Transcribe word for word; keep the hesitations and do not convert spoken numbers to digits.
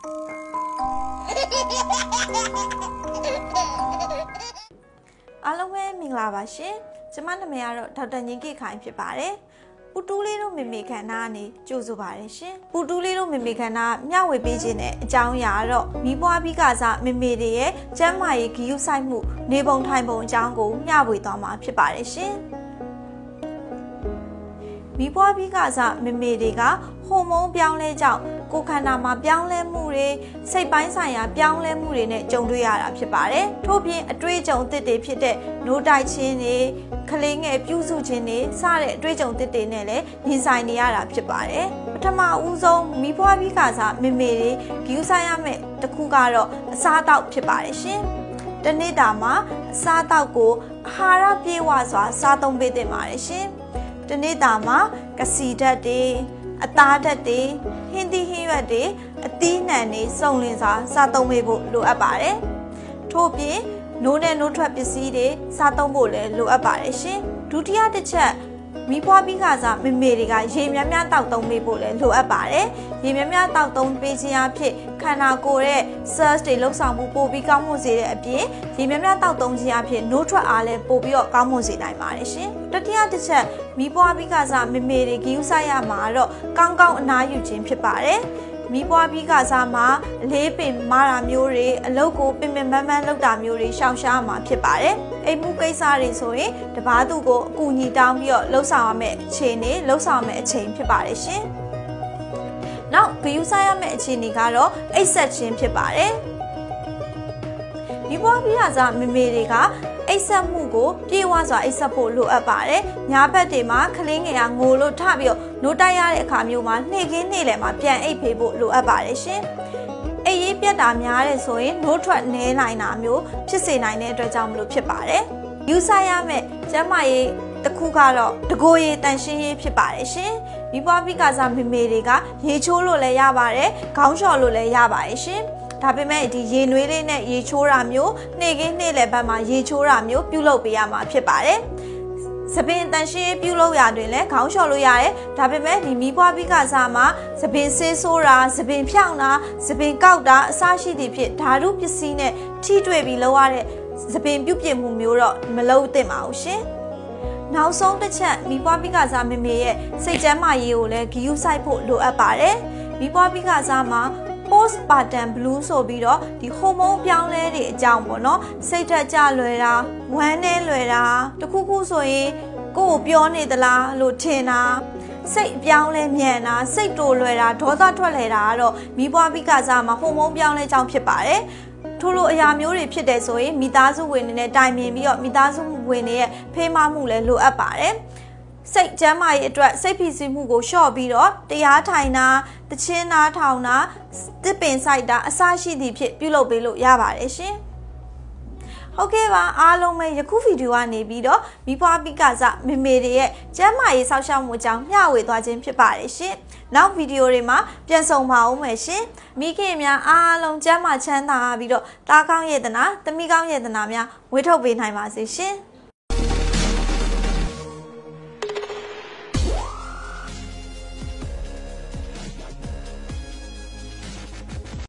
အားလုံးပဲမင်္ဂလာပါရှင်ကျမနာမည်ကတော့ဒေါက်တာညင်ကိခိုင်ဖြစ်ပါတယ်ပူတူးလေးတို့မေမေခန္ဓာကနေကြိုဆိုပါတယ်ရှင်ပူတူးလေးတို့မေမေခန္ဓာမျှဝေပေးခြင်းတဲ့အကြောင်းအရာတော့မိဘွားပြီးကစားမေမေတွေရဲ့ကျန်းမာရေးဂရုစိုက်မှုနေပုံထိုင်ပုံအကြောင်းကိုမျှဝေသွားမှာဖြစ်ပါတယ်ရှင်မိဘွားပြီးကစားမေမေတွေကဟော်မုန်းပြောင်းလဲကြောင့်ကိုယ်ခန္ဓာမှာပြောင်းလဲမှုတွေစိတ်ပိုင်းဆိုင်ရာပြောင်းလဲမှုတွေနဲ့ကြုံတွေ့ရတာဖြစ်ပါတယ်။ထို့ပြင်အတွေ့အကြုံအသစ်တွေဖြစ်တဲ့နိုးတိုက်ခြင်းတွေကလေးငယ်ပြုစုခြင်းတွေစတဲ့အတွေ့အကြုံအသစ်တွေနဲ့လည်းရင်ဆိုင်နေရတာဖြစ်ပါတယ်။ပထမဦးဆုံးမိဘွားပြီးကစားမေမေတွေဂရုစိုက်ရမယ့်တစ်ခုကတော့အစားအသောက်ဖြစ်ပါတယ်ရှင်။တနေ့တာမှာအစားအသောက်ကိုအာဟာရပြည့်ဝစွာစားသုံးပေးသင့်ပါတယ်ရှင်။တနေ့တာမှာကစီဓာတ်တွေအသားဓာတ်တွေဟင်းသီးဟင်းရွက်တွေအသီးနှံတွေစုံလင်စွာစားသုံးပေးဖို့လိုအပ်ပါတယ်။ထို့ပြင်နိုးနဲ့နိုးထွက်ပစ္စည်းတွေစားသုံးဖို့လည်းလိုအပ်ပါတယ်ရှင်။ဒုတိယတစ်ချက်မိဘွားပြီးကစားမေမေတွေကရေများများတောက်သုံးပေးဖို့လည်းလိုအပ်ပါတယ်။ရေများများတောက်သုံးပေးခြင်းအဖြစ်ခန္ဓာကိုယ်ရဲ့ cells တွေလှုပ်ဆောင်မှုပိုပြီးကောင်းမွန်စေတဲ့အပြင်ရေများများတောက်သုံးခြင်းအဖြစ်နိုးထွက်အားလည်းပိုပြီးတော့ကောင်းမွန်စေနိုင်ပါတယ်ရှင်။တတိယတစ်ချက်မိဘွားပြီးကစားမေမေတွေဂရုစိုက်ရမှာတော့ကောင်းကောင်းအနားယူခြင်းဖြစ်ပါတယ်။မိဘွားပြီးကစားမှာအလေးပင်မာတာမျိုးတွေအလုပ်ကိုပင်ပင်ပန်းပန်းလုပ်တာမျိုးတွေရှောင်ရှားမှာဖြစ်ပါတယ်။အိမ်မှုကိစ္စတွေဆိုရင်တပားသူကိုအကူအညီတောင်းပြီးတော့လှုပ်ဆောင်ရမယ့်အခြေအနေလှုပ်ဆောင်ရမယ့်အချိန်ဖြစ်ပါတယ်ရှင်။နောက်ဂရုစိုက်ရမယ့်အခြေအနေကတော့အိပ်ဆက်ခြင်းဖြစ်ပါတယ်။မိဘွားပြီးကစားမေမေတွေကအိပ်ဆက်မှုကိုပြေဝစွာအိပ်ဆက်ဖို့လိုအပ်ပါတယ်။ညာဘက်တွေမှာကလေးငယ်ကငိုလို့ထပြီးတော့နိုးတိုက်ရတဲ့အခါမျိုးမှာနှိမ့်ခင်းနေလည်မှာပြန်အိပ်ဖေးဖို့လိုအပ်ပါတယ်ရှင်။အိပ်ရေးပြတ်တာများတယ်ဆိုရင်နိုးထွက်နေနိုင်တာမျိုးဖြစ်စေနိုင်တဲ့အတွက်ကြောင့်မလို့ဖြစ်ပါတယ်။ယူဆိုင်ရမယ့်ကျန်းမာရေးတစ်ခုကတော့တကိုယ်ရည်တန်ရှင်းရေးဖြစ်ပါတယ်ရှင်။မိဘပြီးကစားမေမေတွေကရေချိုးလို့လည်းရပါတယ်။ခေါင်းလျှော်လို့လည်းရပါတယ်ရှင်။ဒါပေမဲ့ဒီရေနွေးလေးနဲ့ရေချိုးတာမျိုးနှိမ့်ခင်းနှိမ့်လက်ဘက်မှာရေချိုးတာမျိုးပြုလုပ်ပေးရမှာဖြစ်ပါတယ်။သပင်တန်ရှင်းပြုလုပ်ရတွင်လည်းခေါင်းလျှော်လို့ရတယ်။ဒါပေမဲ့ဒီမီးပွားပြီးကစားမှာသပင်ဆေးဆိုးတာသပင်ဖြောင်းတာသပင်ကောက်တာအစရှိသည့်ဖြင့်ဓာတုပစ္စည်းနဲ့ထိတွေ့ပြီးလုပ်ရတဲ့သပင်ပြုတ်ပြမှုမျိုးတော့မလုပ်သင့်ပါဘူးရှင်။နောက်ဆုံးတစ်ချက်မီးပွားပြီးကစားမေမေရဲ့စိတ်ကျန်းမာရေးကိုလည်းဂရုစိုက်ဖို့လိုအပ်ပါတယ်။မီးပွားပြီးကစားမှာpostpartum blue ဆိုပြီးတော့ဒီဟော်မုန်းပြောင်းလဲတွေအကြောင်းပေါ့နော်စိတ်ထက်ကြလွယ်တာဝမ်းနဲ့လွယ်တာတခုခုဆိုရင်ကိုယ်ကိုပြောနေသလားလို့ထင်တာစိတ်ပြောင်းလဲမြန်တာစိတ်တိုလွယ်တာဒေါသထွက်လဲတာကတော့မိဘပြီးကစားမှာဟော်မုန်းပြောင်းလဲကြောင်းဖြစ်ပါတယ်ထို့လိုအရာမျိုးတွေဖြစ်တယ်ဆိုရင်မိသားစုဝင်တွေနဲ့တိုင်ပင်ပြီးတော့မိသားစုဝင်တွေရဲ့ဖေးမမှုလည်းလိုအပ်ပါတယ်စိတ်ကျန်းမာရေးအတွက်စိတ်ဖိစီးမှုကိုလျှော့ပြီးတော့တရားထိုင်တာတချင်းနားထောင်တာတစ်ပင်ဆိုင်တာအစရှိသည့်ဖြင့်ပြုလုပ်ပေးလို့ရပါတယ်ရှင်။ဟုတ်ကဲ့ပါအားလုံးပဲယခုဗီဒီယိုကနေပြီးတော့မိဘပြီးကစားမေမေတွေရဲ့ကျန်းမာရေးစောင့်ရှောက်မှုအကြောင်းမျှဝေသွားခြင်းဖြစ်ပါတယ်ရှင်။နောက်ဗီဒီယိုတွေမှာပြန်ဆုံပါဦးမယ်ရှင်။မိခင်များအားလုံးကျန်းမာချမ်းသာပြီးတော့တားကောင်းရတနာတမိကောင်းရတနာများဝေထုတ်ပေးနိုင်ပါစေရှင်။